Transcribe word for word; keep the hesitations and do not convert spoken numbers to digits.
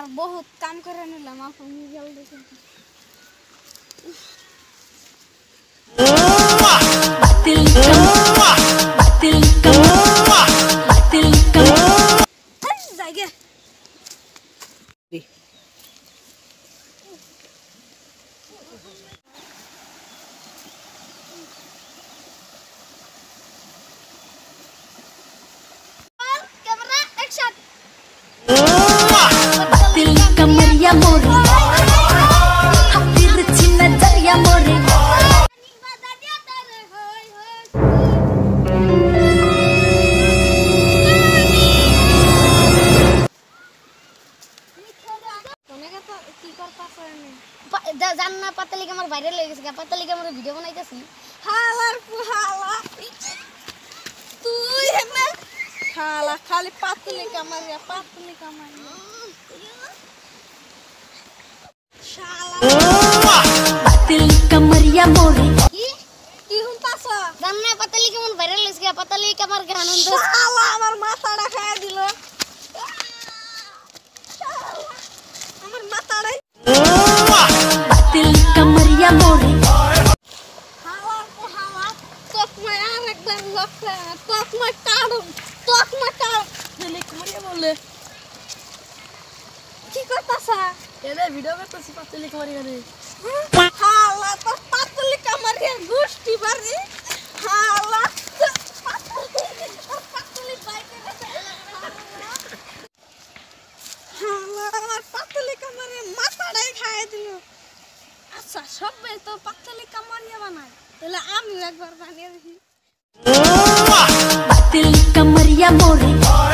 बहुत काम করে নিলাম আপু মোবাইল দেখে দিল দিল দিল আরে জায়গা ক্যামেরা অ্যাকশন दिल कमरिया मोरे हाथीर छिन दरिया मोरे জান্না পাতালি আমার ভাইরাল হয়ে গেছে পাতালি আমার ভিডিও বানাইতেছি হালার হালা তুই না হালা খালি পাতালি কামারিয়া পাতালি কামারিয়া दिल कमरिया मोरे की की हुनतासा জান্না পাতালি কেমন ভাইরাল হইছে গা পাতালি আমার গান আনন্দ শালা আমার মাথাটা খায়া দিল আমার মাথাটাই दिल कमरिया मोरे হাওয়া কো হাওয়া তোক মে আর একবার লক্ষ্য তোক মে কাড়ো তোক মে কাড়ো দিল কমরিয়া বলে কি করতাছা এনে ভিডিও করতেছি পাতলি কামারিয়া রে হালা তো পাতলি কামারিয়া গুষ্টি বাড়ি হালা পাতলি বাইকে হালা পাতলি কামারিয়া মাথাটাই খায় দিল আচ্ছা সবাই তো পাতলি কামারিয়া বানায় তাহলে আমি একবার বানিয়ে দেখি दिल कमरिया मोरे